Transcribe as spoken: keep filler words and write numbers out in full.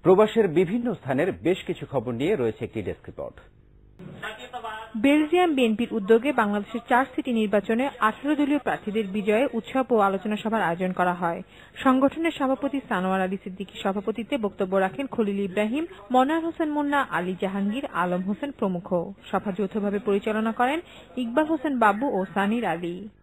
প্রবাসের বিভিন্ন স্থানের বেশ কিছু খবর নিয়ে রয়েছে একটি ডেস্ক রিপোর্ট। বেলজিয়াম বিএনপির উদ্যোগে বাংলাদেশের চার সিটি নির্বাচনে আঠারো দলীয় প্রার্থীদের বিজয়ে উৎসব ও আলোচনা সভার আয়োজন করা হয়। সংগঠনের সভাপতি সানোয়ার আলী সিদ্দিকীর সভাপতিত্বে বক্তব্য রাখেন খলিল ইব্রাহিম, মনোয়ার হোসেন মুন্না, আলী জাহাঙ্গীর, আলম হোসেন প্রমুখ। সভা যৌথভাবে পরিচালনা করেন ইকবাল হোসেন বাবু ও সানির আলী।